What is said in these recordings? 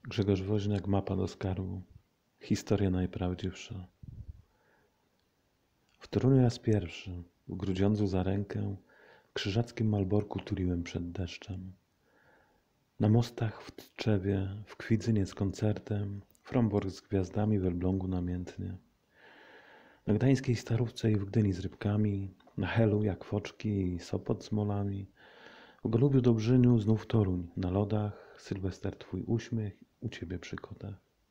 Grzegorz Woźniak, Mapa do skarbu. Historia najprawdziwsza. W Toruniu raz pierwszy, w Grudziądzu za rękę, w krzyżackim Malborku tuliłem przed deszczem. Na mostach w Tczewie, w Kwidzynie z koncertem, Frombork z gwiazdami, w Elblągu namiętnie. Na gdańskiej Starówce i w Gdyni z rybkami, na Helu jak foczki i Sopot z molami, w Golubiu Dobrzyniu znów Toruń, na lodach, Sylwester twój uśmiech, u ciebie przy kotach.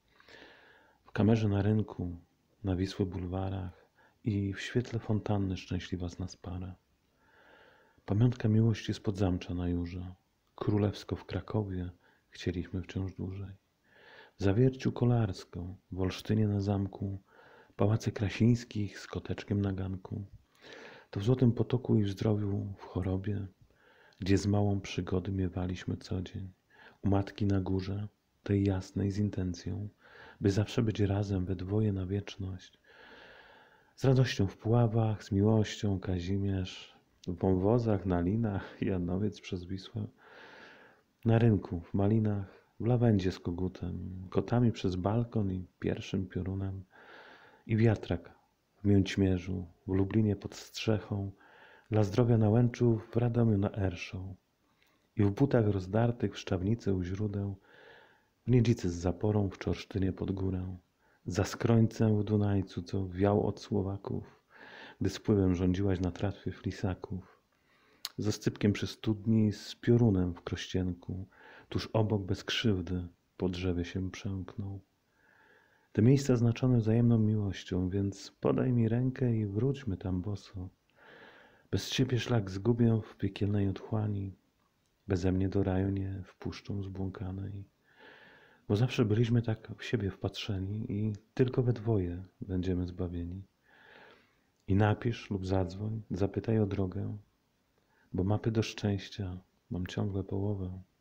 W kamerze na rynku, na Wisły bulwarach i w świetle fontanny szczęśliwa z nas para. Pamiątka miłości spod Zamcza na Jurze, królewsko w Krakowie chcieliśmy wciąż dłużej. W Zawierciu Kolarsko, w Olsztynie na zamku, pałace Krasińskich z koteczkiem na ganku. To w Złotym Potoku i w Zdrowiu, w chorobie, gdzie z małą przygody miewaliśmy co dzień. U matki na górze, tej jasnej z intencją, by zawsze być razem we dwoje na wieczność. Z radością w Puławach, z miłością Kazimierz, w wąwozach, na linach, Janowiec przez Wisłę. Na rynku, w Malinach, w Lawendzie z kogutem, kotami przez balkon i pierwszym piorunem. I wiatrak w Mięćmierzu, w Lublinie pod strzechą, dla zdrowia na Łęczu, w Radomiu na Erszą. I w butach rozdartych w Szczawnicy u źródeł, w Niedzicy z zaporą, w Czorsztynie pod górę, za Skrońcem w Dunajcu, co wiał od Słowaków, gdy z pływem rządziłaś na tratwie flisaków, z oscypkiem przy studni, z piorunem w Krościenku, tuż obok bez krzywdy po drzewie się przemknął. Te miejsca znaczone wzajemną miłością, więc podaj mi rękę i wróćmy tam boso. Bez ciebie szlak zgubię w piekielnej otchłani, beze mnie do raju nie wpuszczą zbłąkanej. Bo zawsze byliśmy tak w siebie wpatrzeni i tylko we dwoje będziemy zbawieni. I napisz lub zadzwoń, zapytaj o drogę, bo mapy do szczęścia mam ciągle połowę.